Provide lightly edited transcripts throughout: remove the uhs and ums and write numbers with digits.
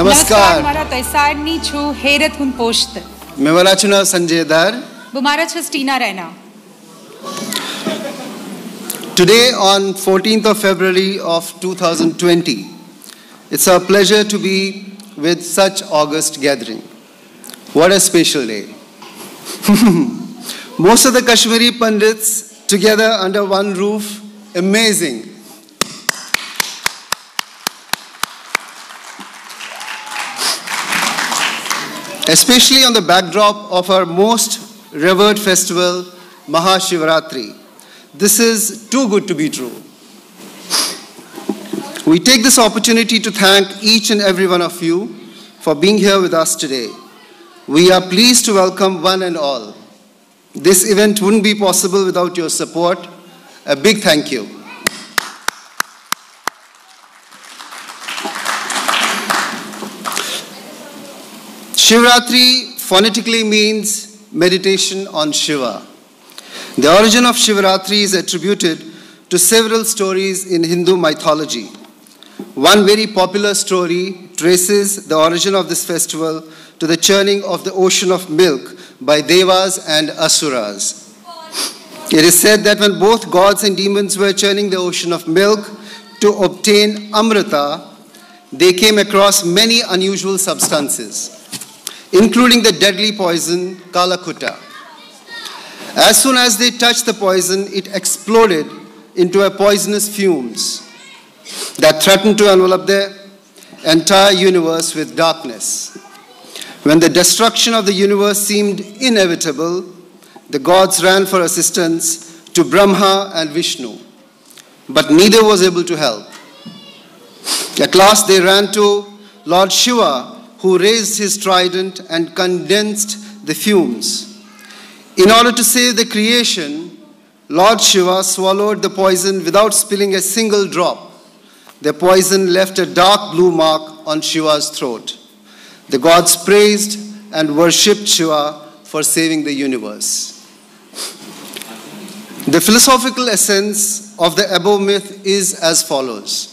नमस्कार मारा तैसारनी छु हेरत हुन पोस्ट मेवाला चुना संजय दार बुमारा छस्टीना रहना. Today on 14th of February of 2020, it's our pleasure to be with such august gathering. What a special day. Most of the Kashmiri Pandits together under one roof, amazing. Especially on the backdrop of our most revered festival, Mahashivratri. This is too good to be true. We take this opportunity to thank each and every one of you for being here with us today. We are pleased to welcome one and all. This event wouldn't be possible without your support. A big thank you. Shivratri phonetically means meditation on Shiva. The origin of Shivratri is attributed to several stories in Hindu mythology. One very popular story traces the origin of this festival to the churning of the ocean of milk by Devas and Asuras. It is said that when both gods and demons were churning the ocean of milk to obtain Amrita, they came across many unusual substances, including the deadly poison Kalakuta. As soon as they touched the poison, it exploded into a poisonous fumes that threatened to envelop the entire universe with darkness. When the destruction of the universe seemed inevitable, the gods ran for assistance to Brahma and Vishnu, but neither was able to help. At last they ran to Lord Shiva, who raised his trident and condensed the fumes. In order to save the creation, Lord Shiva swallowed the poison without spilling a single drop. The poison left a dark blue mark on Shiva's throat. The gods praised and worshipped Shiva for saving the universe. The philosophical essence of the above myth is as follows.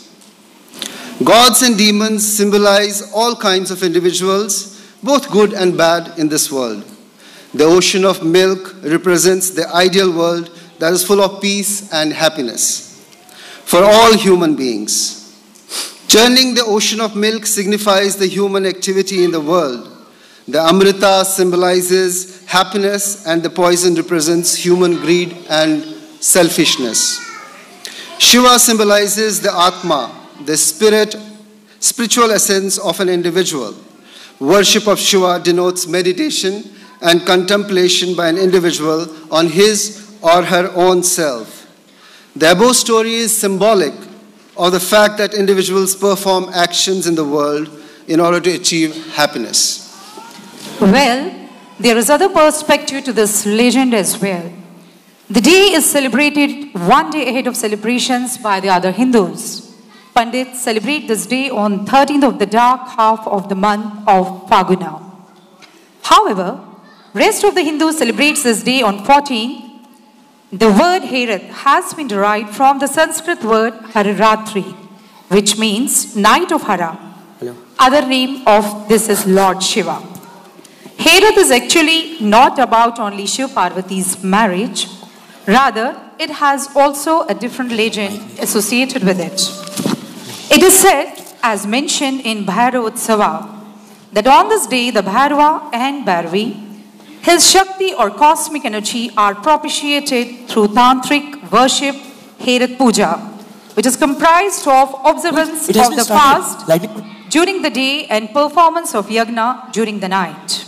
Gods and demons symbolize all kinds of individuals, both good and bad, in this world. The ocean of milk represents the ideal world that is full of peace and happiness for all human beings. Churning the ocean of milk signifies the human activity in the world. The Amrita symbolizes happiness, and the poison represents human greed and selfishness. Shiva symbolizes the Atma, the spiritual essence of an individual. Worship of Shiva denotes meditation and contemplation by an individual on his or her own self. The above story is symbolic of the fact that individuals perform actions in the world in order to achieve happiness. Well, there is other perspective to this legend as well. The day is celebrated one day ahead of celebrations by the other Hindus. Pandits celebrate this day on 13th of the dark half of the month of Phaguna. However, rest of the Hindus celebrates this day on 14th. The word Herath has been derived from the Sanskrit word Hariratri, which means night of Hara. Other name of this is Lord Shiva. Herath is actually not about only Shiva Parvati's marriage. Rather, it has also a different legend associated with it. It is said, as mentioned in Bhairava Utsava, that on this day the Bhairava and Bhairavi, his Shakti or cosmic energy, are propitiated through tantric worship, Herath Puja, which is comprised of observance of the fast during the day and performance of yagna during the night.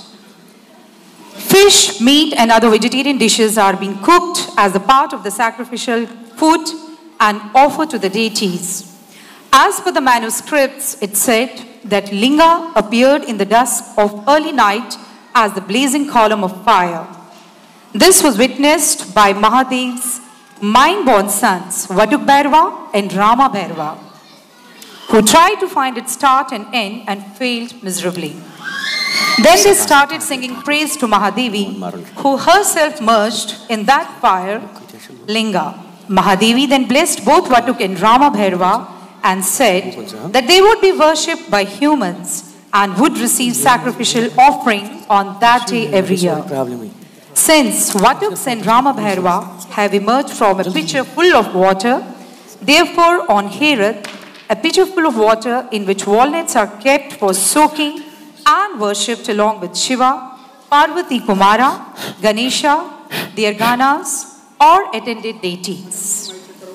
Fish, meat and other vegetarian dishes are being cooked as a part of the sacrificial food and offered to the deities. As per the manuscripts, it said that Linga appeared in the dusk of early night as the blazing column of fire. This was witnessed by Mahadev's mind-born sons, Vatuk Bhairava and Rama Bhairava, who tried to find its start and end and failed miserably. Then they started singing praise to Mahadevi, who herself merged in that fire, Linga. Mahadevi then blessed both Vatuk and Rama Bhairava and said that they would be worshipped by humans and would receive sacrificial offering on that day every year. Since Vatuks and Ramabhairava have emerged from a pitcher full of water, therefore on Herath, a pitcher full of water in which walnuts are kept for soaking and worshipped along with Shiva, Parvati Kumara, Ganesha, their Ganas, or attended deities.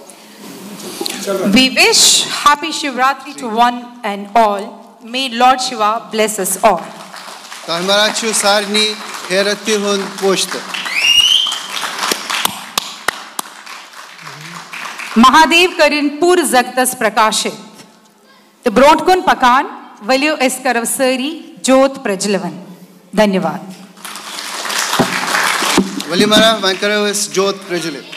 We wish happy Shivratri to one and all. May Lord Shiva bless us all. Tahmarachu Sarni Herati Hun Poshta. Mahadev Karin Pur Zagtas Prakashit. The Broadkun Pakan, Valio Eskaravsari, Jot Prajlavan. Dhanyavad. Valimara Vankaravis Jot Prajlavan.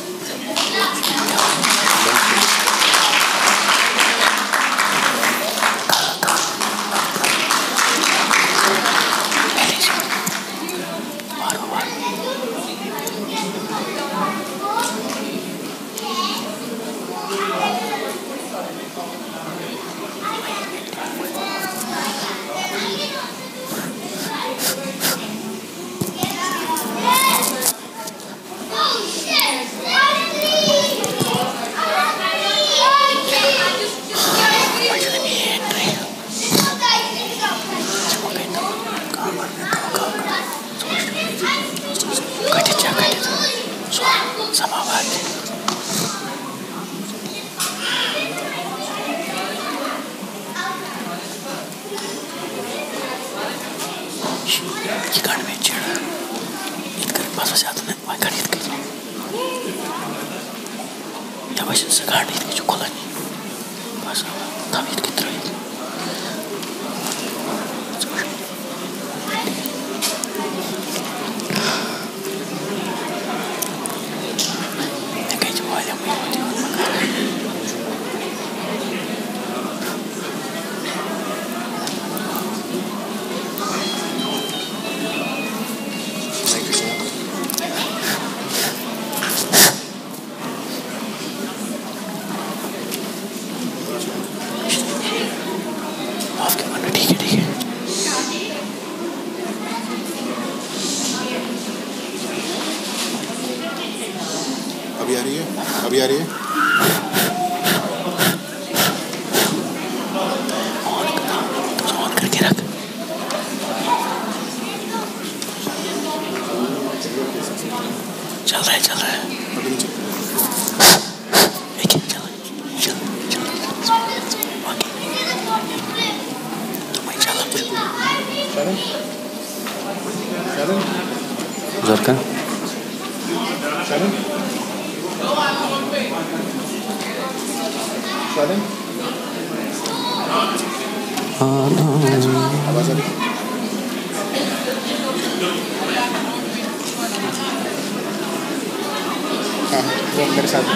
अभी आ रही है on करके रख चल रहा है मेरे साथ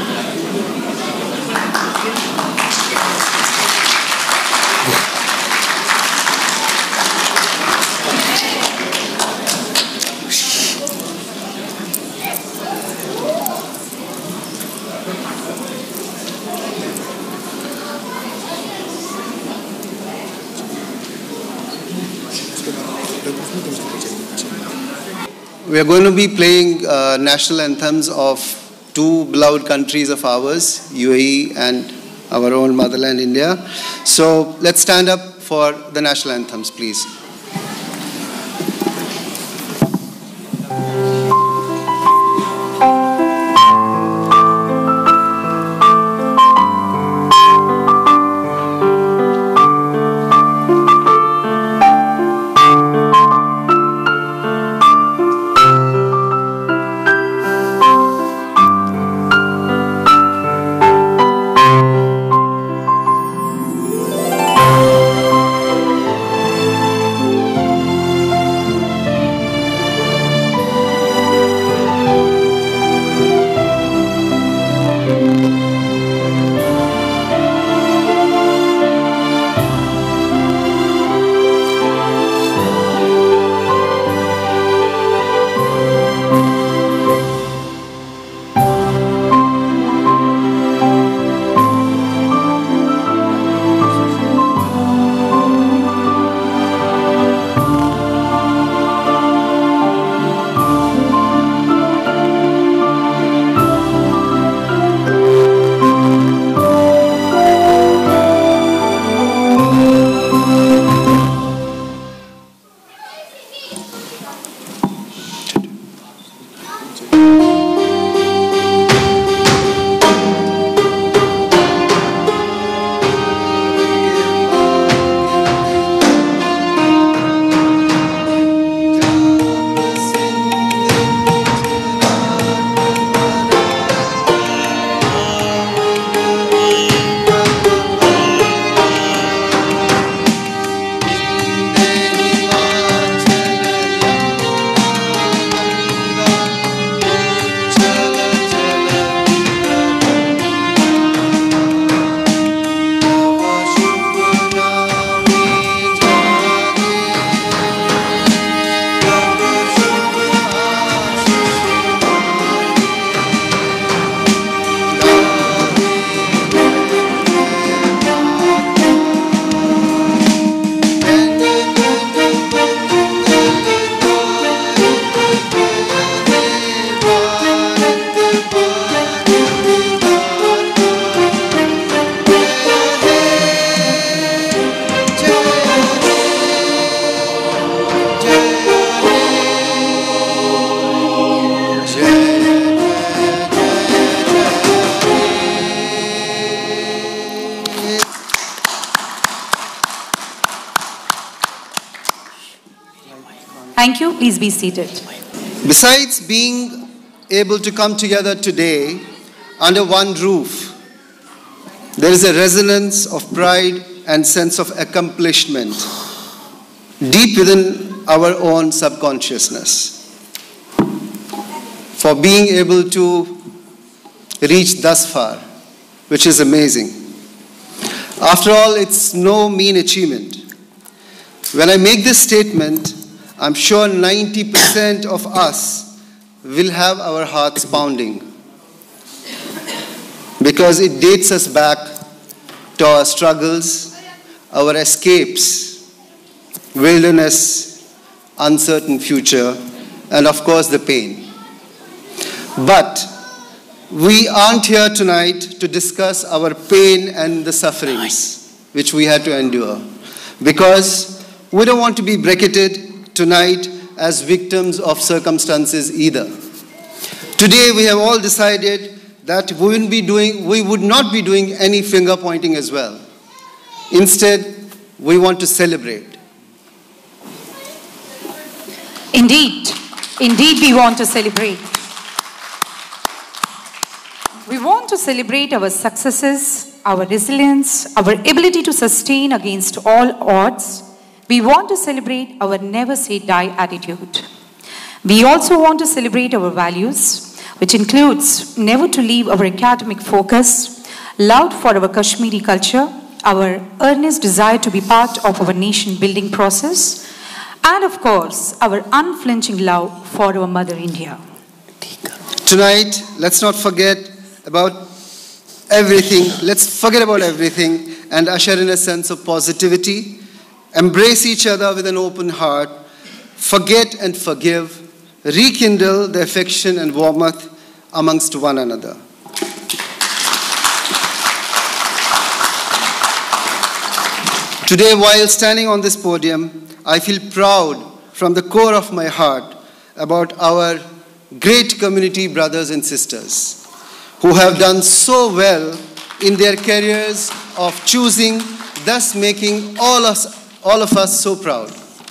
We are going to be playing national anthems of two beloved countries of ours, UAE and our own motherland, India. So let's stand up for the national anthems, please. Thank you. Please be seated. Besides being able to come together today under one roof, there is a resonance of pride and sense of accomplishment deep within our own subconsciousness for being able to reach thus far, which is amazing. After all, it's no mean achievement. When I make this statement, I'm sure 90% of us will have our hearts pounding because it dates us back to our struggles, our escapes, wilderness, uncertain future, and of course the pain. But we aren't here tonight to discuss our pain and the sufferings which we had to endure, because we don't want to be bracketed tonight as victims of circumstances either. Today we have all decided that we would not be doing any finger pointing as well. Instead, we want to celebrate. Indeed, we want to celebrate. We want to celebrate our successes, our resilience, our ability to sustain against all odds. We want to celebrate our never say die attitude. We also want to celebrate our values, which includes never to leave our academic focus, love for our Kashmiri culture, our earnest desire to be part of our nation building process, and of course, our unflinching love for our Mother India. Tonight, let's not forget about everything. Let's forget about everything and usher in a sense of positivity. Embrace each other with an open heart. Forget and forgive. Rekindle the affection and warmth amongst one another. Today, while standing on this podium, I feel proud from the core of my heart about our great community brothers and sisters who have done so well in their careers of choosing, thus making all of us so proud.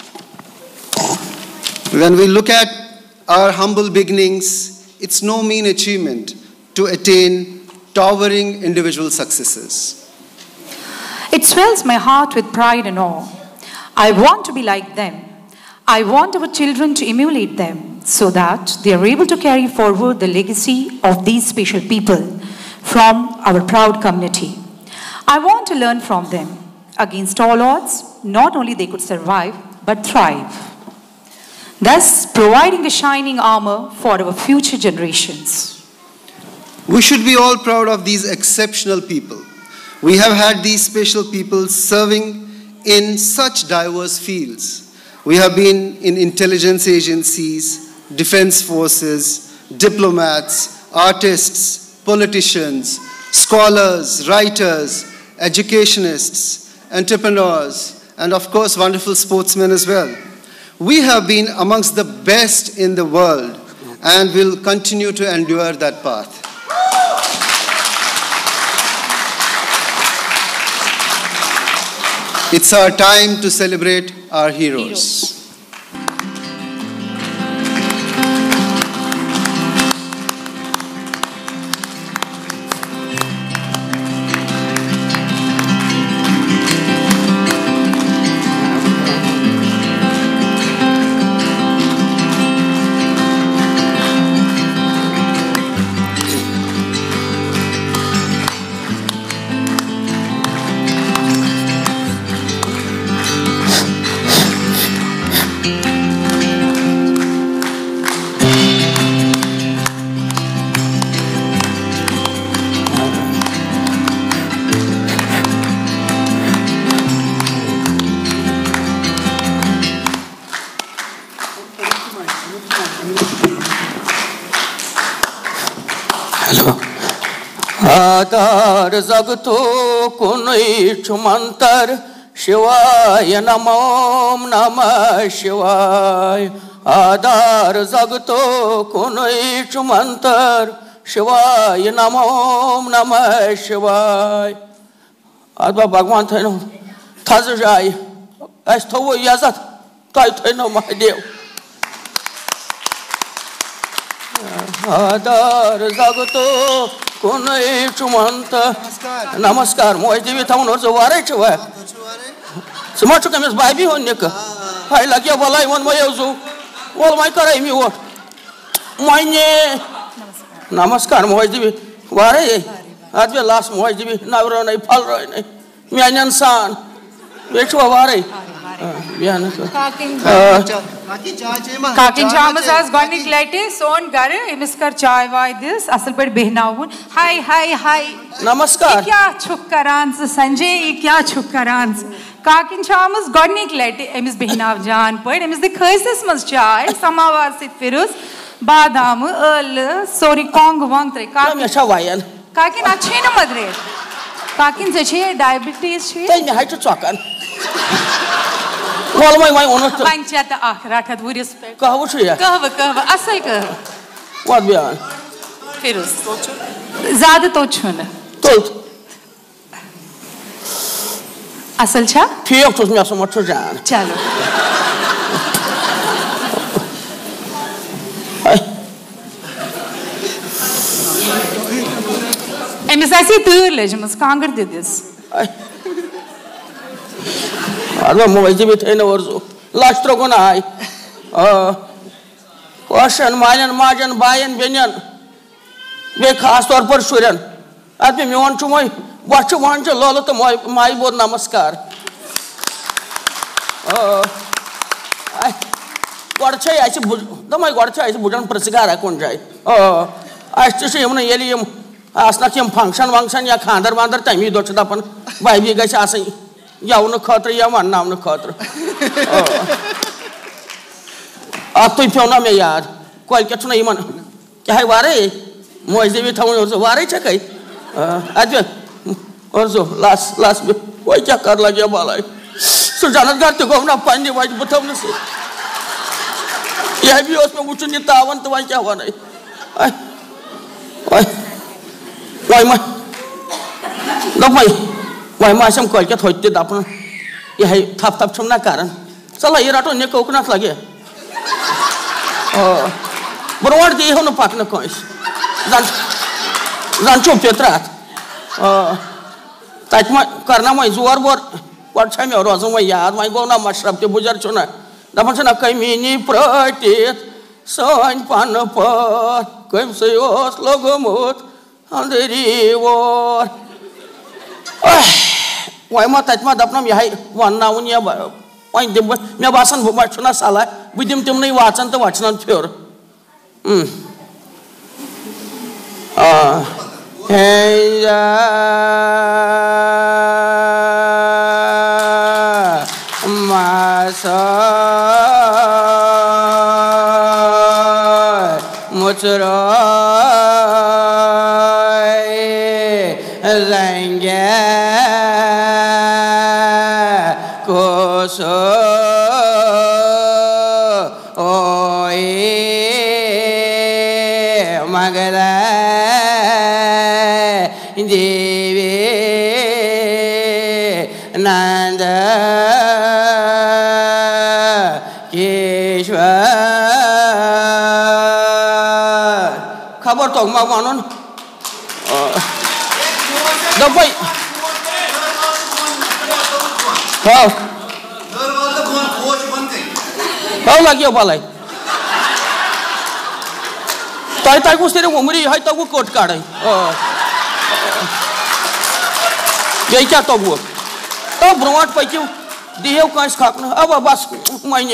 When we look at our humble beginnings, it's no mean achievement to attain towering individual successes. It swells my heart with pride and awe. I want to be like them. I want our children to emulate them so that they are able to carry forward the legacy of these special people from our proud community. I want to learn from them. Against all odds, not only they could survive, but thrive, thus providing a shining armor for our future generations. We should be all proud of these exceptional people. We have had these special people serving in such diverse fields. We have been in intelligence agencies, defense forces, diplomats, artists, politicians, scholars, writers, educationists, entrepreneurs, and of course wonderful sportsmen as well. We have been amongst the best in the world and will continue to endure that path. It's our time to celebrate our heroes. आधार जगतो कुनै छुमंतर शिवाय नमो नमः शिवाय आधार जगतो कुनै छुमंतर शिवाय नमो नमः शिवाय आदबा भगवान थैनो थाज जाय अस थो यजत तय थैनो महादेव आदार जगतो कुनै चुमंत नमस्कार मोज देवी थाउन और वारे छ वा समाच कमिस बाबी हो निक हाय लगे बलाई वन मयजु वल माय करे मी वो मायने नमस्कार मोज देवी वारे आज वे लास्ट मोज देवी नावरो नै फल रो नै म्यान इंसान बेचो वारे Kakin Chamas as Gonik Lete, Son Gare, Miskar Chai Vai this, Asalpad Behnavun. Hi. Namaskar. Kya Chukarans, Sanjay, Kya Chukarans. Kakin Chamas, Gonik Lete, Ms. Behnav Jan, Poet, Ms. the Curses must chai, Samavasit Firus, Badam, Sorry Kong Wangtre, Kakin Achena Madre. Kakin Zache, diabetes, then you had to talk on. Well, my own Panchata Rakat, would you respect? Kahusha. Kahva, Asaka. What beyond? Firus. Zada Tochuna. Told. Asalcha? Pio to me so much to Jan. Chalo. I miss I see two legends, Conquer did this. I don't know if it any words. Last Trogonai. Question, Mayan, Marjan, Bayan, Benyan. Make cast or pursuan. I think you want to my what you want to loll to my board namaskar. What a chay, I said, the my water chai is Budan Persigara Kunjai. I still see him in Elium. Ask not him function, Wangshan Yakandar, one other time you don't happen by big guys asking. Yauna Kotra Yaman, now the Kotra. After Piona Mayard, quite get to Naiman. Kaivare, Moise David Town was a Ware Chekai. Also, last, why Jakar like your balai? So Janet got to go now, find the white bottom. You have yours from Mutunita, want to watch Yawana. Why my? Not my. Why my some quite get hoisted up? You have tapped up from Nakaran. So I hear out on your coconut like it. But what do you want to partner coins? Zancho Petrat. That my Karnama is war. What time your Rosa, my yard, my gona much up to Bujarchuna. The Machana Kamini Pratit, so I'm Panapa, Quimsayos, Logomot, and the reward. Why not that Madame Yai, one now nearby? Why the Nabasan Bumachuna Sala, with him to me watch and the watch not pure. Hey, my son, Mutsurai, Zanga, Koso, Oi, Magala, Devi, Nanda. Khबर तो माँ मानों दबाई हाँ हाँ लगी हो बालाई ताई को तेरे उम्री है तो वो कोट काढ़े यही क्या तो वो तो ब्रह्मांड पे क्यों दिए को इस खाकना अब बस मायने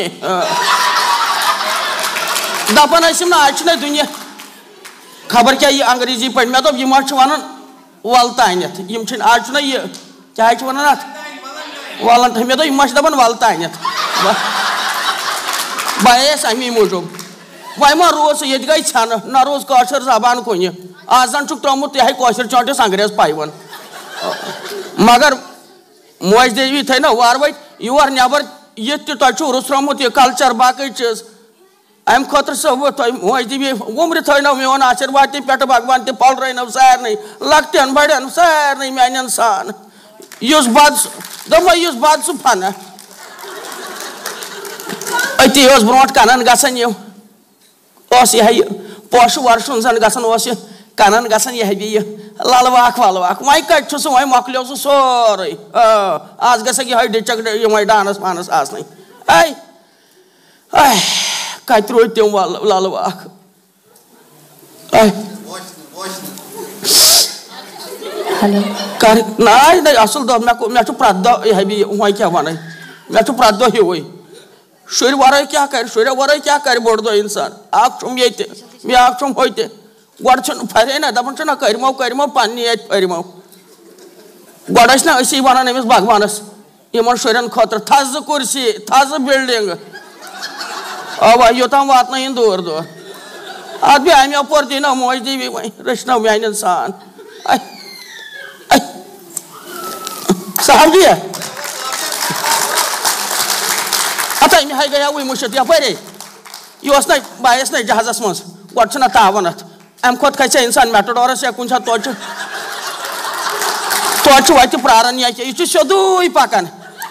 दापन ऐसे ना आज नहीं दुनिया खबर क्या ये अंग्रेजी पढ़ में तो ये मार्च वानन वालता है नहीं ये मुझे आज ना ये क्या है चुना ना वालन में तो ये मार्च दबन वालता है नहीं बाये सामी मुझे बाय मार रोज ये जगह इच्छाना ना रोज कौशल ज़बान को ये आज़ान चुक टॉमुत यह कौशल चौंटे सांग्रेस पाइवन मगर मोइज देवी थे ना वारवाई युवार न्याबर ये तो रुस्रामुत ये कल्चर बाकी चीज़ I'm Kotra so मोइज देवी उम्र थे ना मैं वाना आशीर्वाद ती पेट भगवान ती पाल रहे ना सैर नहीं लगते हैं बड़े ना सैर नहीं मैं इंसान यूज़ बात सुपाना ऐती यूज़ ब्रोट कानन गासन यो ओस यह पोश वर्षन सन गसन कनन गसन यह भी ललवाक वलवाक वह कट वह मकलो सह सोरे आज गस यह डिचक ये डानस पानस आसन कत रो तम ललवाक कर ना असल दो मे प्रत दो यह भी वह क्या वन मे प्रत दो हिवे शुर वर क्या कर शुर वर क्या कर बोड़ दो इंसान आम ये ब्याम हो गो फरे ना दपान ना करमो पन्नी फरमो गोड़ ना असी वन अमिस भगवानस इन शुरन खुद थज कुर्सी थज बिल्डिंग अवा योतान वातन इन दूर दूर अत बे अमे अपोर दिन मोज दीवी वह रचनो मान सान साहब जी अत अमे हाई गया वही मुश्त यपे यह ना बायस ना जहाजस मज गोड़ तावन अत अम खुद खस इंसान मेटाडोरस या कुछ तोड़ वत प्रारन या यह सोदुई पकान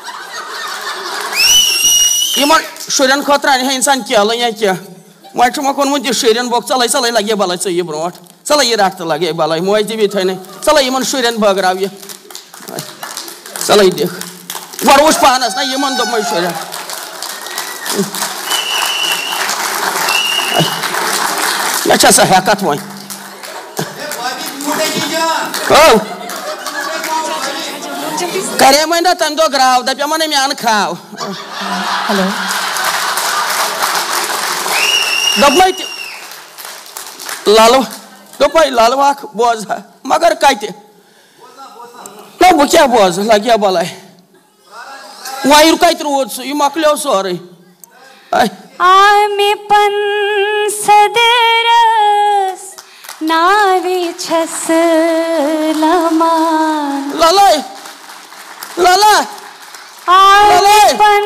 इन शुरन खुद अन इंसान केल या क्या वह वोनमुत शुरन बोक चल चल लगे भल ये ब्रो चल यह रट तो लगे भल मोज दिवी थन चल इन शुरन बगराव यह चल दिख गोड़ वुच पानस ना इन दोप शुरन मे सा हेकत वो करे ना तम दो ग्राव दपे मन म्यान खाव दोप ललवाक बोज मगर कत ना बह क्या बोज लगे भल वह कत रूद सह यह मकलो सोरे आमे पंसदरस नावे छस लमान ललाई लला आमे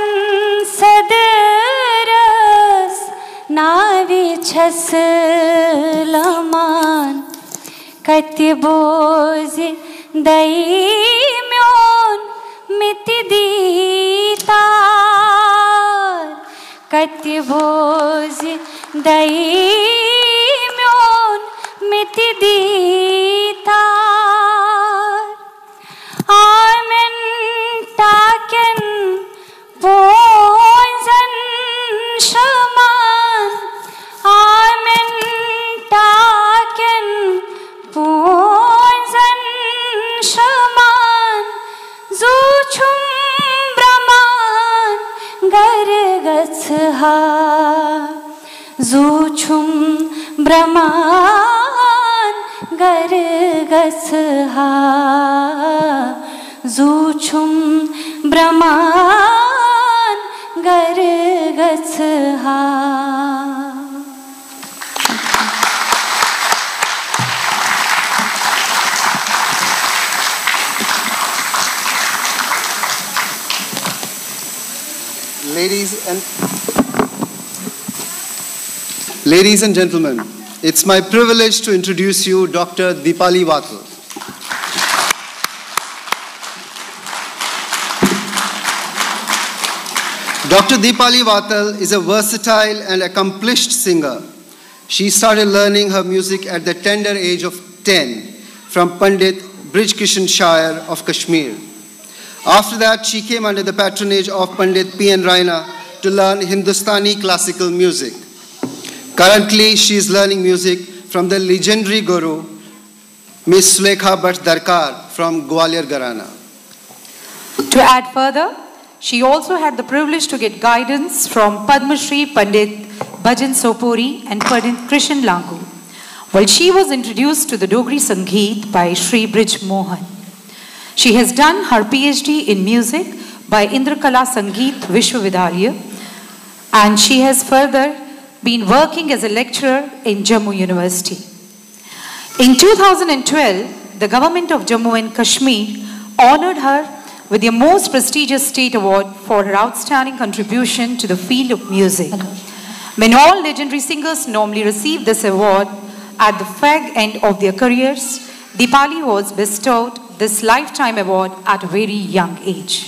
पंसदरस नावे छस लमान कत्य बोझ दई म्योन मिति दीतार कत्य बोझ दई म्योन मिति दीतार आमेन टाकन पोंजन शमान आमेन टाकन पोंजन शमान जुछुम ब्रमान गरगछ हा जुछुम ब्रमान गरगछ हा जुछुम ब्रमान गरगछ हा Ladies and gentlemen, it's my privilege to introduce you Dr. Deepali Vatal. Dr. Deepali Vatal is a versatile and accomplished singer. She started learning her music at the tender age of 10 from Pandit Brij Kishan Shire of Kashmir. After that, she came under the patronage of Pandit P.N. Raina to learn Hindustani classical music. Currently, she is learning music from the legendary guru, Miss Sulekha Bhatt Darkar from Gwalior Gharana. To add further, she also had the privilege to get guidance from Padma Shri Pandit Bhajan Sopuri and Pandit Krishan Langu, while she was introduced to the Dogri Sangeet by Shri Brij Mohan. She has done her PhD in music by Indrakala Sangeet Vishwavidyalaya, and she has further been working as a lecturer in Jammu University. In 2012, the government of Jammu and Kashmir honored her with the most prestigious state award for her outstanding contribution to the field of music. When all legendary singers normally receive this award at the fag end of their careers, Deepali was bestowed this lifetime award at a very young age.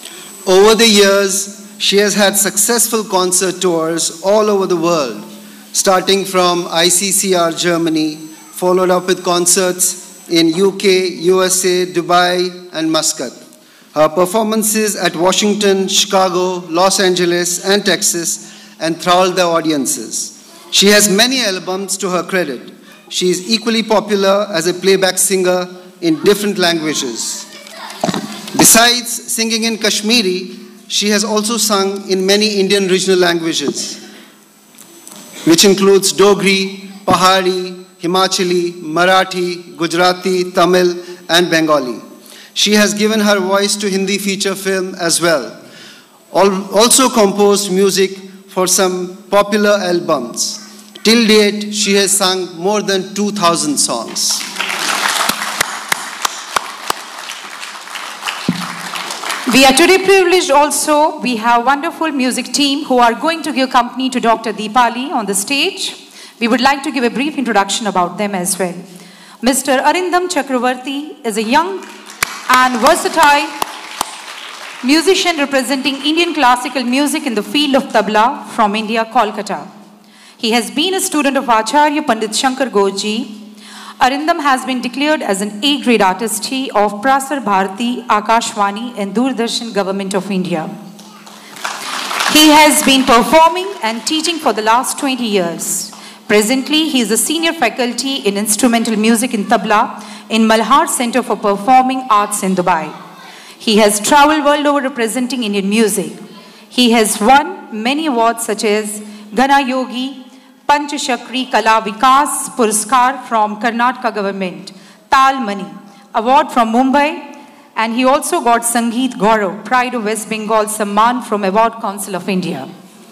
Over the years, she has had successful concert tours all over the world starting from ICCR Germany, followed up with concerts in UK, USA, Dubai, and Muscat. Her performances at Washington, Chicago, Los Angeles, and Texas enthralled the audiences. She has many albums to her credit. She is equally popular as a playback singer in different languages. Besides singing in Kashmiri, she has also sung in many Indian regional languages, which includes Dogri, Pahari, Himachali, Marathi, Gujarati, Tamil, and Bengali. She has given her voice to Hindi feature film as well. Also composed music for some popular albums. Till date, she has sung more than 2,000 songs. We are today privileged also. We have a wonderful music team who are going to give company to Dr. Deepali on the stage. We would like to give a brief introduction about them as well. Mr. Arindam Chakravarti is a young and versatile musician representing Indian classical music in the field of tabla from India, Kolkata. He has been a student of Acharya Pandit Shankar Ghosh. Arindam has been declared as an A-grade artist of Prasar Bharati, Akashvani and Doordarshan Government of India. He has been performing and teaching for the last 20 years. Presently, he is a senior faculty in instrumental music in tabla in Malhar Center for Performing Arts in Dubai. He has traveled world over representing Indian music. He has won many awards such as Gana Yogi, Panchashakri Kala Vikas Puraskar from Karnataka government, Tal Mani award from Mumbai, and he also got Sangeet Gaurav, Pride of West Bengal Samman from Award Council of India.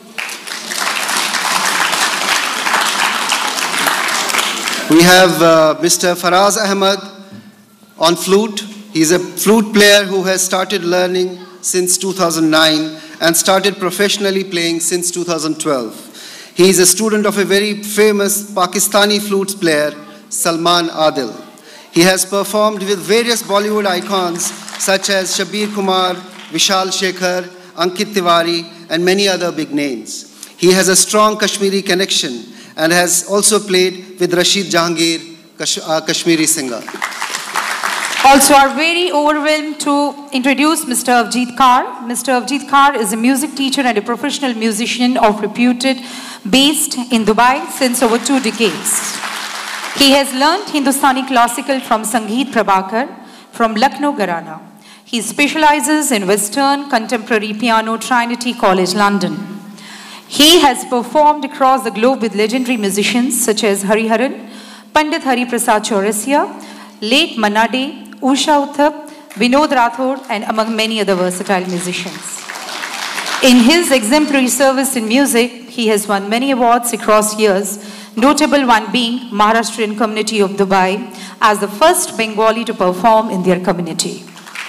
We have Mr. Faraz Ahmed on flute. He's a flute player who has started learning since 2009 and started professionally playing since 2012. He is a student of a very famous Pakistani flute player, Salman Adil. He has performed with various Bollywood icons such as Shabir Kumar, Vishal Shekhar, Ankit Tiwari, and many other big names. He has a strong Kashmiri connection and has also played with Rashid Jahangir, a Kashmiri singer. Also are very overwhelmed to introduce Mr. Avjit Kaur. Mr. Avjit Kaur is a music teacher and a professional musician of reputed based in Dubai since over 2 decades. He has learned Hindustani classical from Sangeet Prabhakar from Lucknow Gharana. He specializes in Western contemporary piano, Trinity College, London. He has performed across the globe with legendary musicians such as Hariharan, Pandit Hari Prasad Chaurasia, late Manade, Usha Uthap, Vinod Rathod, and among many other versatile musicians. In his exemplary service in music, he has won many awards across years, notable one being Maharashtrian community of Dubai as the first Bengali to perform in their community.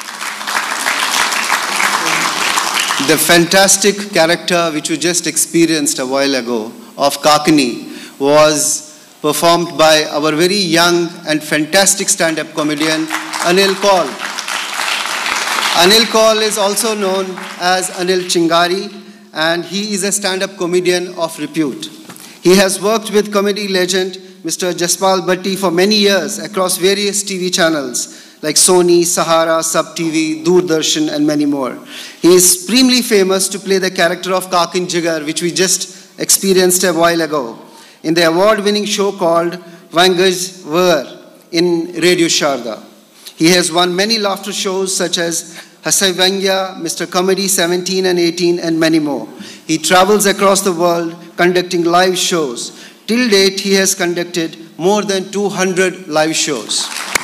The fantastic character which we just experienced a while ago of Kakani was performed by our very young and fantastic stand-up comedian, Anil Kaul. Anil Kaul is also known as Anil Chingari, and he is a stand-up comedian of repute. He has worked with comedy legend Mr. Jaspal Bhatti for many years across various TV channels like Sony, Sahara, Sub TV, Doordarshan, and many more. He is supremely famous to play the character of Kakin Jigar, which we just experienced a while ago, in the award-winning show called Vangaj Ver in Radio Sharda. He has won many laughter shows such as Hasaivanya, Mr. Comedy 17 and 18, and many more. He travels across the world conducting live shows. Till date, he has conducted more than 200 live shows.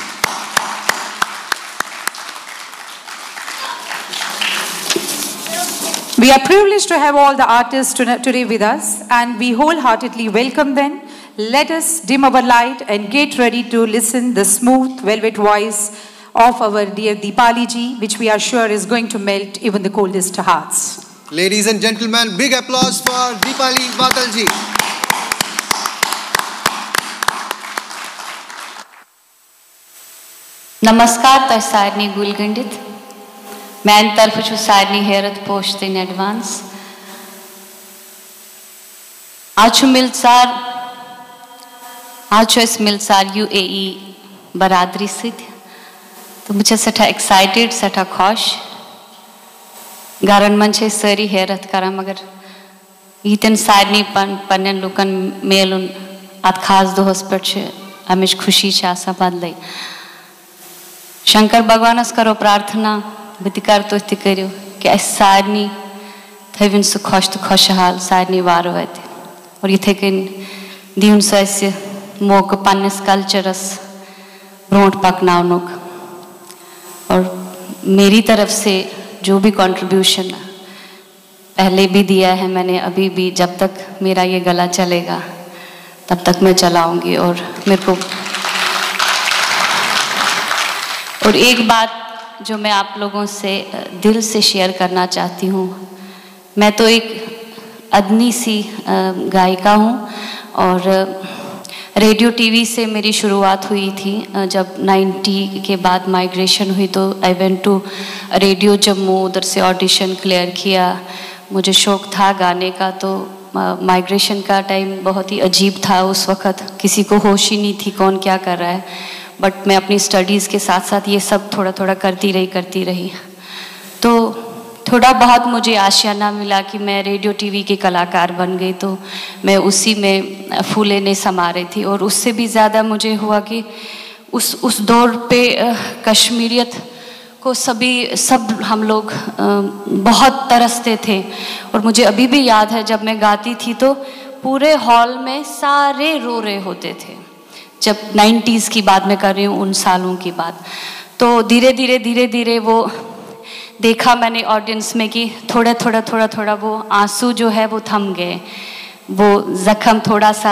We are privileged to have all the artists today with us, and we wholeheartedly welcome them. Let us dim our light and get ready to listen the smooth velvet voice of our dear Deepali ji, which we are sure is going to melt even the coldest hearts. Ladies and gentlemen, big applause for Deepali Vatal ji. Namaskar to Sarni Gulgandit. Mein taraf chu Sarni Herat post in advance. आजु मिलसार UAE बरादरी सिद्ध तो मुझे सठा excited सठा खुश गारन मन छे सारी हैरत करा मगर यीतन सारनी पन्न लुकन मेलुन अत खास दोहस पे अमिश खुशी आसा बदल शंकर भगवानस करो प्रार्थना बत कर तो करो कि अस सारनी थविन सह खुश तो खुशहाल सारनी वार वत और इथे कन दिन सह मौका पन्नस कल्चरस ब्रोट पकनाउनुक और मेरी तरफ से जो भी कंट्रीब्यूशन पहले भी दिया है मैंने अभी भी जब तक मेरा ये गला चलेगा तब तक मैं चलाऊंगी और मेरे को और एक बात जो मैं आप लोगों से दिल से शेयर करना चाहती हूँ मैं तो एक अदनी सी गायिका हूँ और रेडियो टीवी से मेरी शुरुआत हुई थी जब 90 के बाद माइग्रेशन हुई तो I went to radio Jammu उधर से ऑडिशन क्लियर किया मुझे शौक़ था गाने का तो माइग्रेशन का टाइम बहुत ही अजीब था उस वक़्त किसी को होश ही नहीं थी कौन क्या कर रहा है बट मैं अपनी स्टडीज़ के साथ साथ ये सब थोड़ा थोड़ा करती रही तो थोड़ा बहुत मुझे आशियाना मिला कि मैं रेडियो टीवी के कलाकार बन गई तो मैं उसी में फूले ने समा रही थी और उससे भी ज़्यादा मुझे हुआ कि उस दौर पे कश्मीरियत को सब हम लोग बहुत तरसते थे और मुझे अभी भी याद है जब मैं गाती थी तो पूरे हॉल में सारे रो रहे होते थे जब 90s की बात मैं कर रही हूँ उन सालों की बात तो धीरे धीरे वो देखा मैंने ऑडियंस में कि थोड़ा वो आंसू जो है वो थम गए वो जख्म थोड़ा सा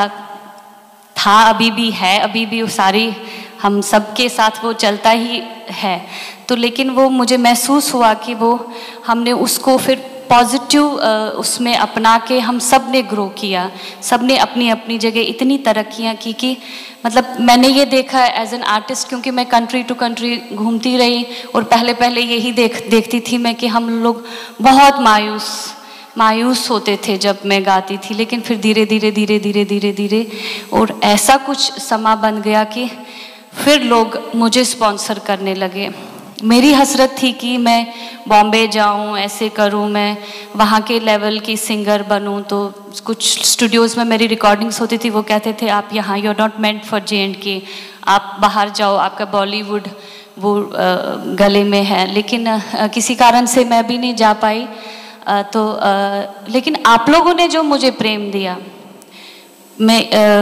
था अभी भी वो सारी हम सबके साथ वो चलता ही है तो लेकिन वो मुझे महसूस हुआ कि वो हमने उसको फिर पॉजिटिव उसमें अपना के हम सब ने ग्रो किया सब ने अपनी अपनी जगह इतनी तरक्कियाँ की कि मतलब मैंने ये देखा एज एन आर्टिस्ट क्योंकि मैं कंट्री टू कंट्री घूमती रही और पहले यही देखती थी मैं कि हम लोग बहुत मायूस होते थे जब मैं गाती थी लेकिन फिर धीरे और ऐसा कुछ समा बन गया कि फिर लोग मुझे स्पॉन्सर करने लगे मेरी हसरत थी कि मैं बॉम्बे जाऊं ऐसे करूं मैं वहाँ के लेवल की सिंगर बनूं तो कुछ स्टूडियोज़ में मेरी रिकॉर्डिंग्स होती थी वो कहते थे आप यहाँ you are not meant for J&K आप बाहर जाओ आपका बॉलीवुड वो गले में है लेकिन किसी कारण से मैं भी नहीं जा पाई लेकिन आप लोगों ने जो मुझे प्रेम दिया मैं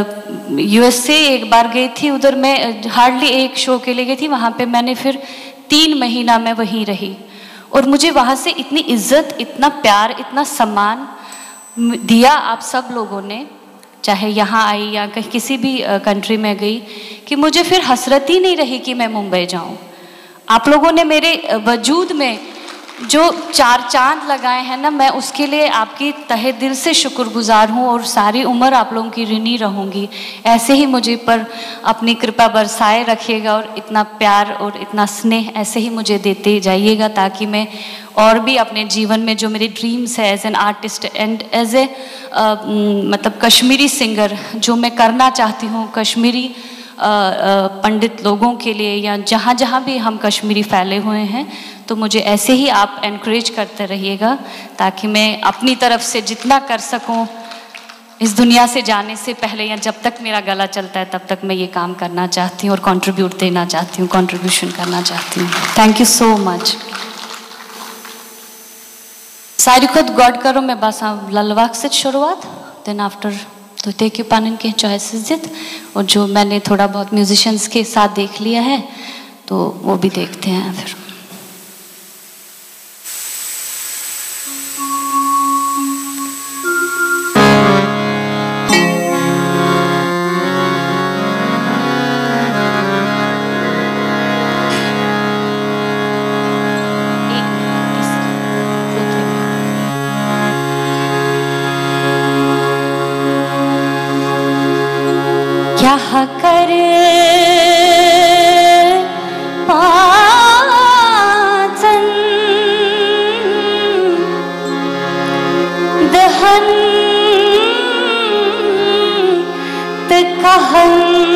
USA एक बार गई थी उधर मैं हार्डली एक शो के लिए गई थी वहाँ पे मैंने फिर 3 महीना मैं वहीं रही और मुझे वहाँ से इतनी इज्जत इतना प्यार इतना सम्मान दिया आप सब लोगों ने चाहे यहाँ आई या कहीं किसी भी कंट्री में गई कि मुझे फिर हसरत ही नहीं रही कि मैं मुंबई जाऊँ आप लोगों ने मेरे वजूद में जो 4 चांद लगाए हैं ना मैं उसके लिए आपकी तहे दिल से शुक्रगुजार हूँ और सारी उम्र आप लोगों की ऋणी रहूँगी ऐसे ही मुझे पर अपनी कृपा बरसाए रखिएगा और इतना प्यार और इतना स्नेह ऐसे ही मुझे देते जाइएगा ताकि मैं और भी अपने जीवन में जो मेरे ड्रीम्स है as an artist and as a मतलब कश्मीरी सिंगर जो मैं करना चाहती हूँ कश्मीरी पंडित लोगों के लिए या जहाँ भी हम कश्मीरी फैले हुए हैं तो मुझे ऐसे ही आप एनकरेज करते रहिएगा ताकि मैं अपनी तरफ से जितना कर सकूं इस दुनिया से जाने से पहले या जब तक मेरा गला चलता है तब तक मैं ये काम करना चाहती हूँ और कंट्रीब्यूट देना चाहती हूँ कंट्रीब्यूशन करना चाहती हूँ थैंक यू सो मच सारी खुद गॉड करो मैं बस ललवाक से शुरुआत देन आफ्टर तो टेक यू पानन के चॉइसेस जित और जो मैंने थोड़ा बहुत म्यूजिशियंस के साथ देख लिया है तो वो भी देखते हैं फिर क्या कर पाचन दहन कहन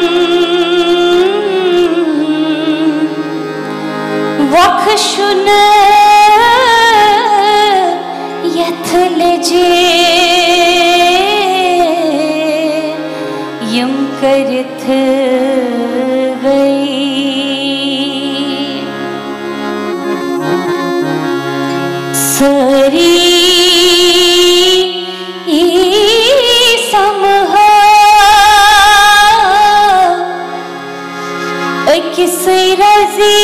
वखशुन यथलजे यम करथ गई सरी किस रजी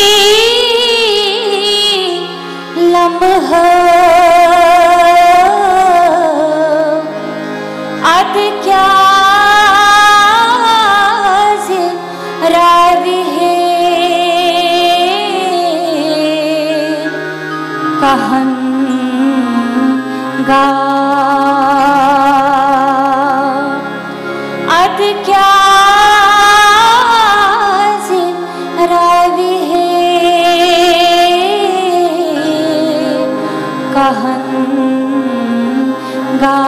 लम्हा अद क्या रावी है कहन गा अद क्या रावी है कहन गा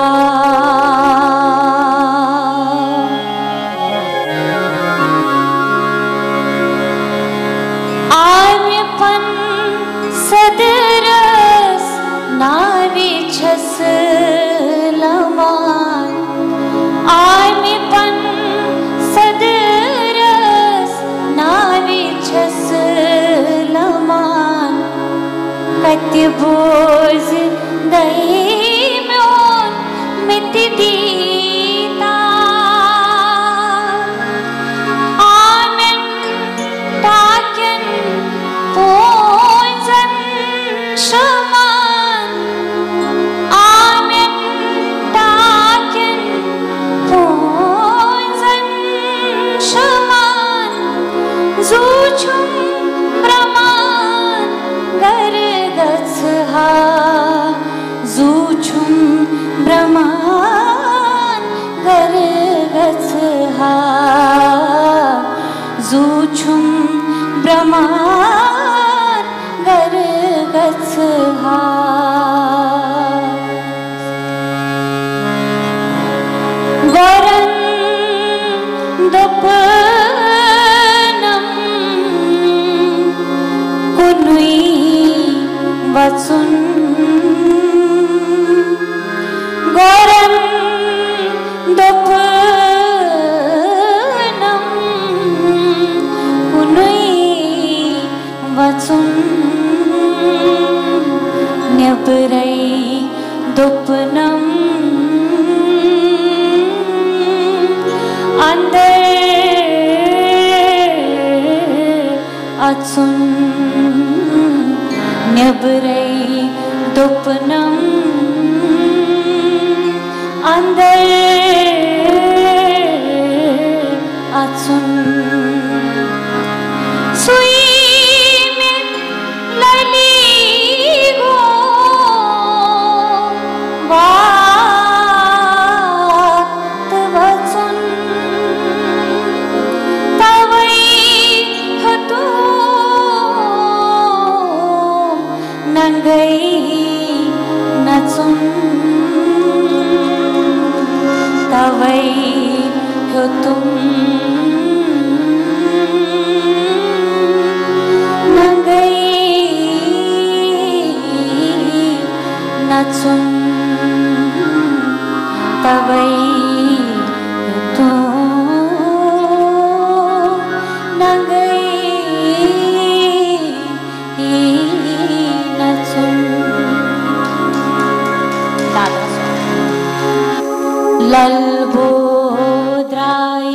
आम्यपन सदरस नावी छस लमान आम्यपन सदरस नावी छस लमान कत्य बोझ दही म्योन मित दीता आमन ताकन पोंजन शमान आमन ताकन पोंजन शमान ज़ूचुम प्रमाण गर गत्सहा ज़ूचुम प्रमाण गर गत्सहा ज़ूचुम प्रमाण गर गत्सहा गौरन दपनम कुनुई वचुन गौरन दपनम कुनुई वचुन न्यपरई दुपनम अंदर अचुन न्यबरई दुपनम अंदर अचुन सुई में लली गो बात वचुन तवई हतो नंगई नचुन तवई हतो नंगई नचुन तवई हतो ललबोद्राय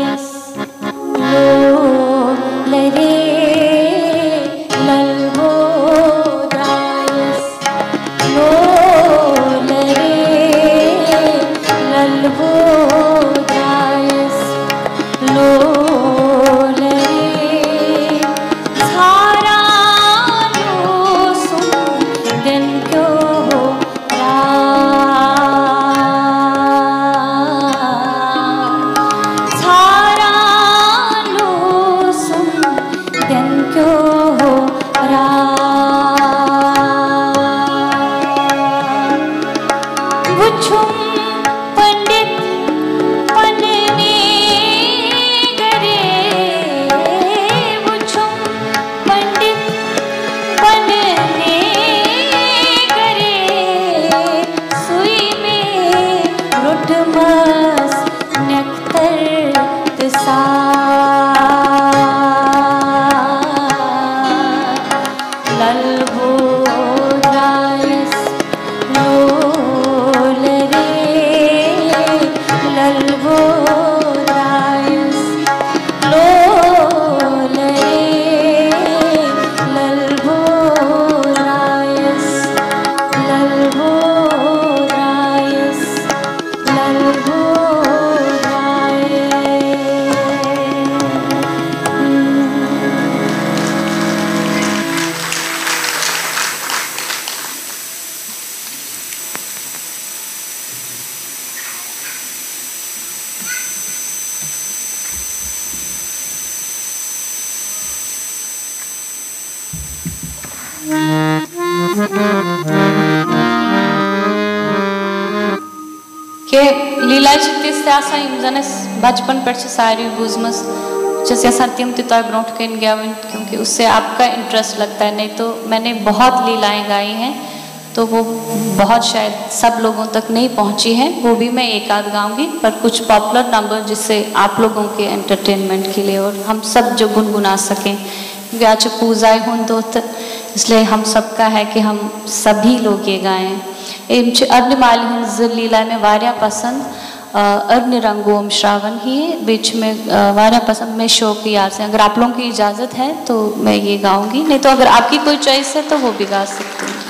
कि लीला तिस जन बचपन पे सारी बूजमस यसान तम तह ब्रोट कन गेवन क्योंकि उससे आपका इंटरेस्ट लगता है। नहीं तो मैंने बहुत लीलाएं गाई हैं तो वो बहुत शायद सब लोगों तक नहीं पहुंची है, वो भी मैं एक आध गाऊंगी, पर कुछ पॉपुलर नंबर जिससे आप लोगों के एंटरटेनमेंट के लिए और हम सब जो गुनगुना सकें, क्योंकि आज पूजा हों इसलिए हम सबका है कि हम सभी लोग ये गाएं। अर्न माली हूँ लीला में वारिया पसंद अर्न रंगोम श्रावण ही बीच में वारिया पसंद में शौक यार से। अगर आप लोगों की इजाज़त है तो मैं ये गाऊंगी, नहीं तो अगर आपकी कोई चॉइस है तो वो भी गा सकती हूँ।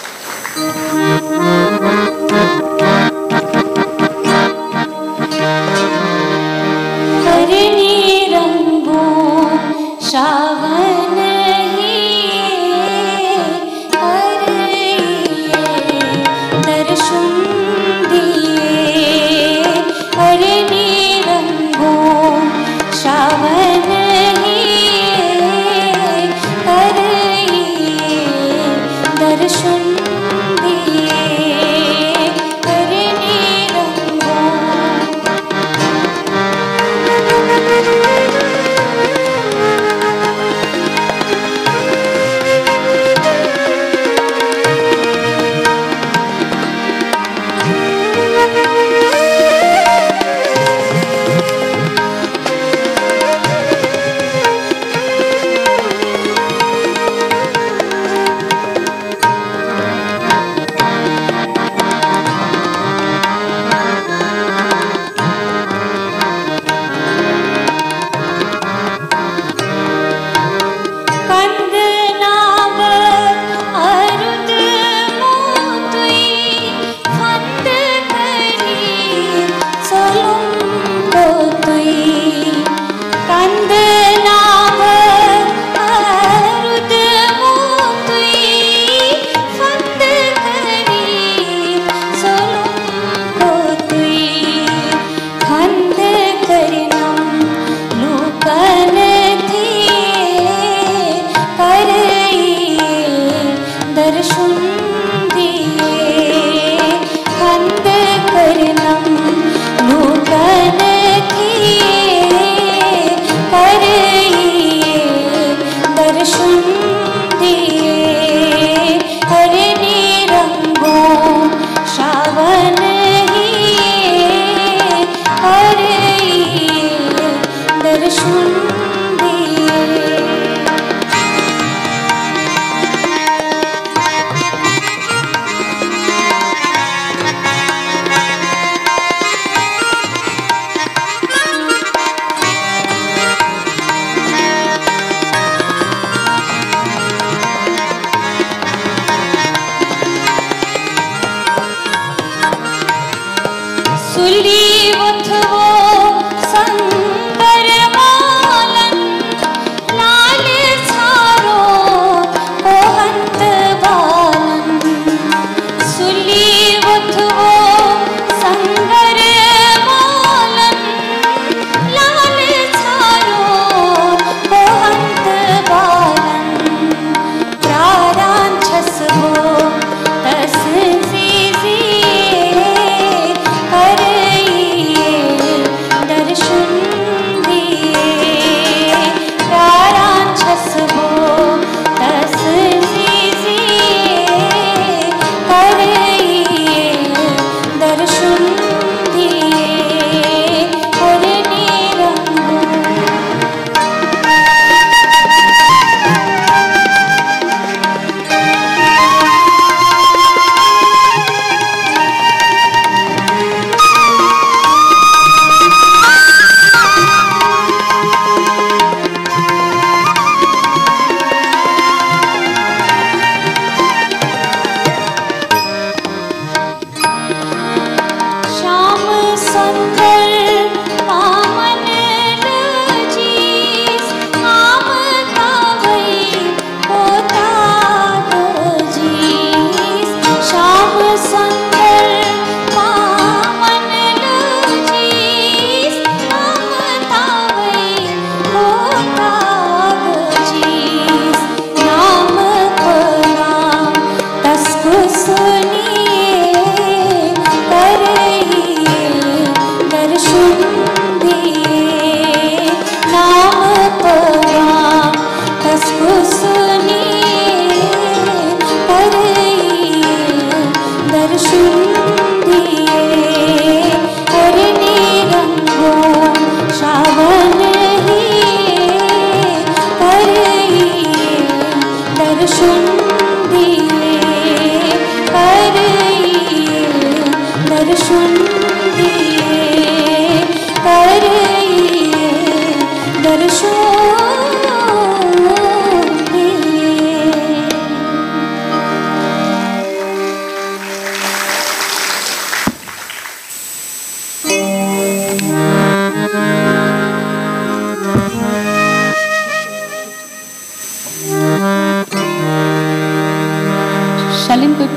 हरनी रंगो श्रावण दर्शन दिए, हरनी रंगो श्रावण दर्शन सुली उठवो संकर मान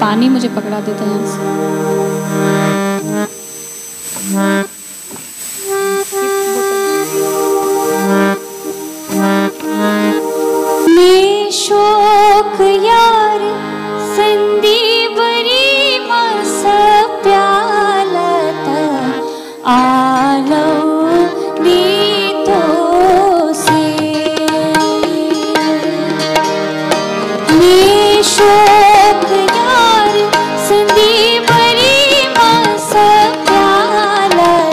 पानी मुझे पकड़ा देता है यहाँ से। मैं शोक यार संदीवरी मस प्यालता आलो नीतो से मैं शोक यार संदीवरी मस प्यालता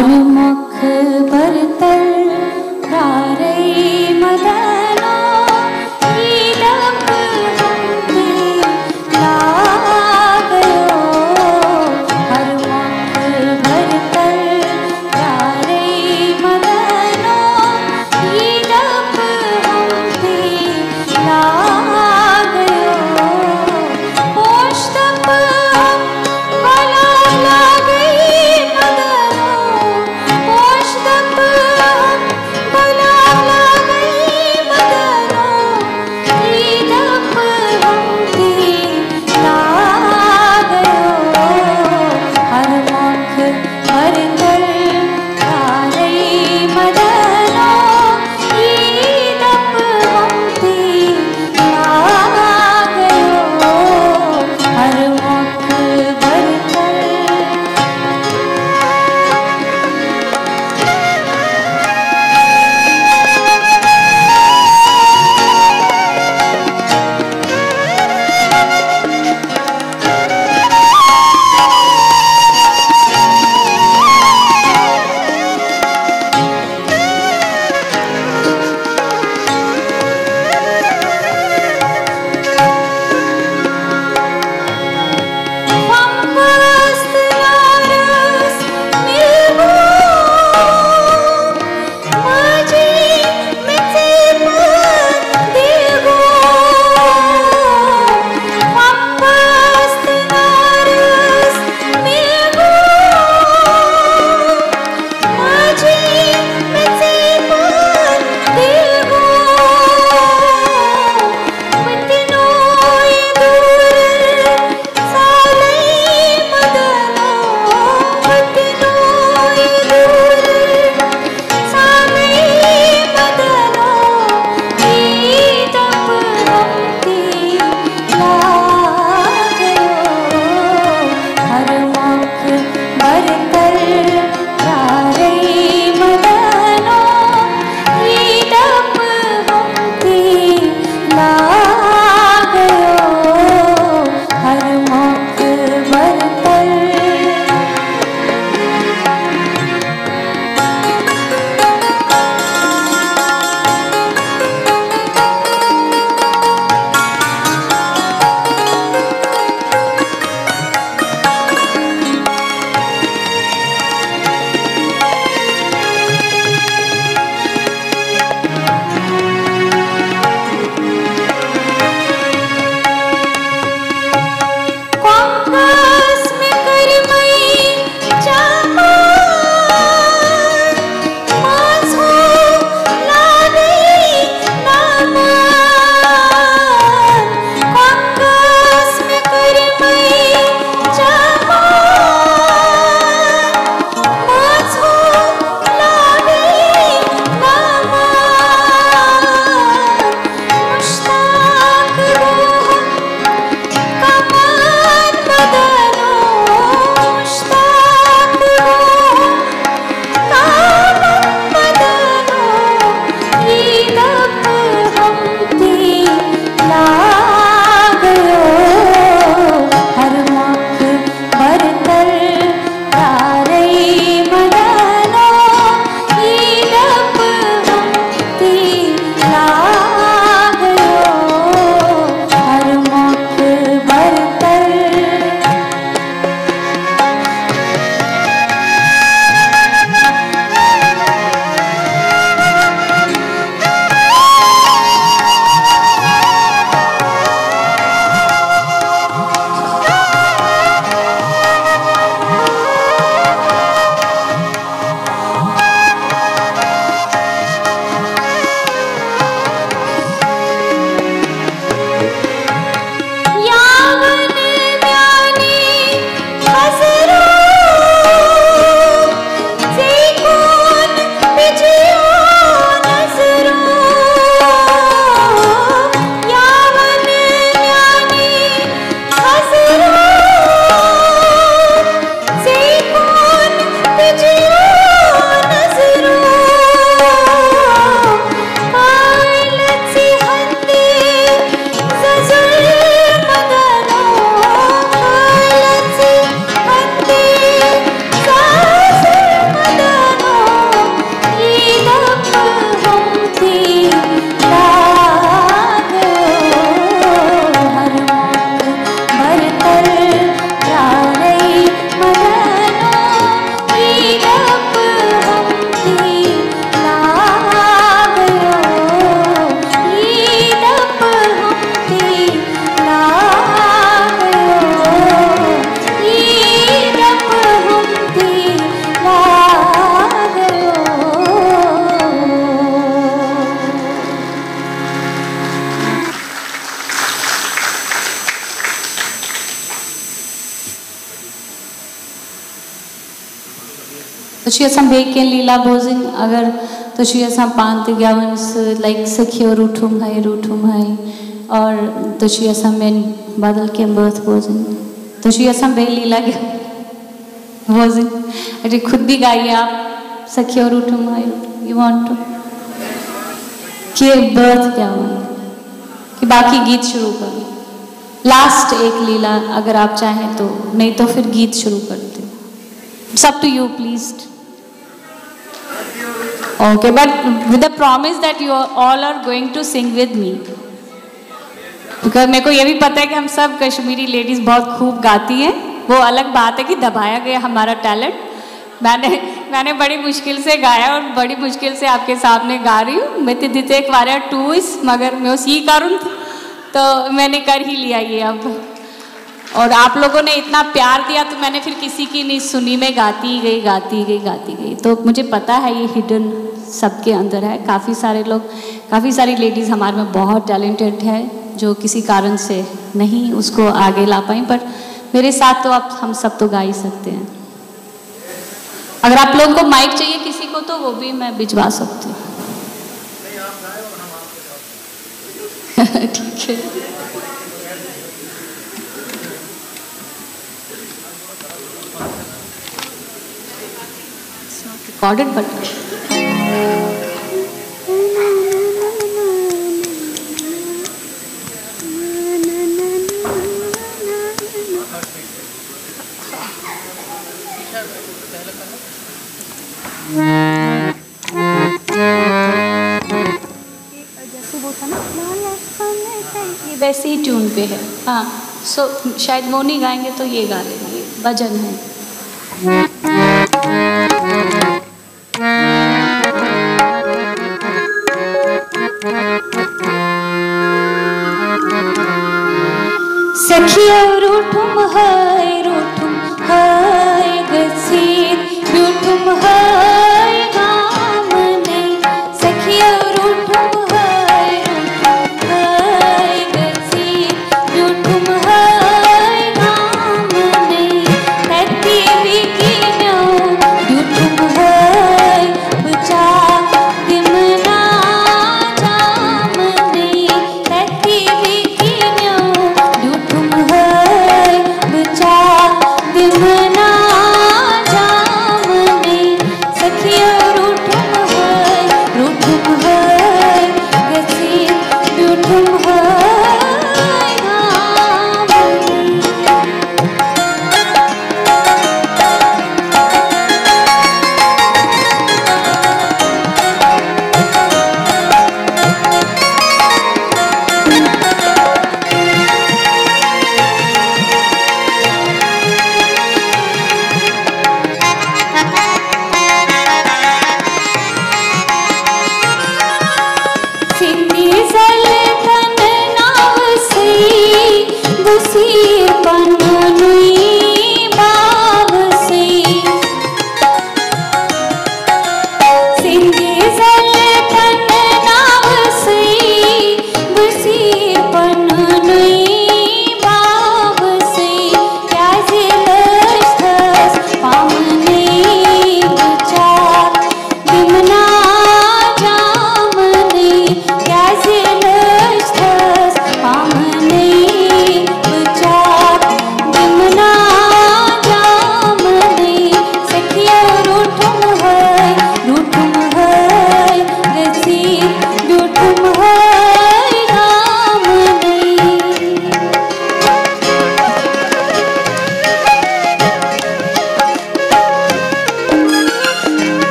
हर मुख बरतल रारे मदना ईदप हमते लागयो हर मुख बरतल रारे मदना ईदप हमते लागयो पोष्टप हम भला लागे मदनो तशी असां ॿिए लीला भोजन अगर तशी असां पांत ॻावन्स लाइक सखियो रूठुम है और तशी असां में बादल के बर्थ भोजन तशी असां ॿिए लीला भोजन अरे खुद भी गाइए आप सखियो रूठुम है यू वांट टू कि बर्थ क्या हुआ कि बाकी गीत शुरू करो लास्ट एक लीला अगर आप चाहें तो नहीं तो फिर गीत शुरू करते सब to you please okay but with the promise that you all are going to sing with me because मेरे को ये भी पता है कि हम सब कश्मीरी लेडीज बहुत खूब गाती हैं वो अलग बात है कि दबाया गया हमारा टैलेंट मैंने बड़ी मुश्किल से गाया और बड़ी मुश्किल से आपके सामने गा रही हूँ मैं दिते एक बार टूस मगर मैं उसी करूँ तो मैंने कर ही लिया ये अब और आप लोगों ने इतना प्यार दिया तो मैंने फिर किसी की नहीं सुनी मैं गाती गई तो मुझे पता है ये हिडन सबके अंदर है काफ़ी सारे लोग काफ़ी सारी लेडीज़ हमारे में बहुत टैलेंटेड है जो किसी कारण से नहीं उसको आगे ला पाई पर मेरे साथ तो आप हम सब तो गा ही सकते हैं अगर आप लोगों को माइक चाहिए किसी को तो वो भी मैं भिजवा सकती हूँ ठीक है recorded but ये वैसे ही ट्यून पे है हाँ सो शायद वो नहीं गाएंगे तो ये गा लेंगे भजन है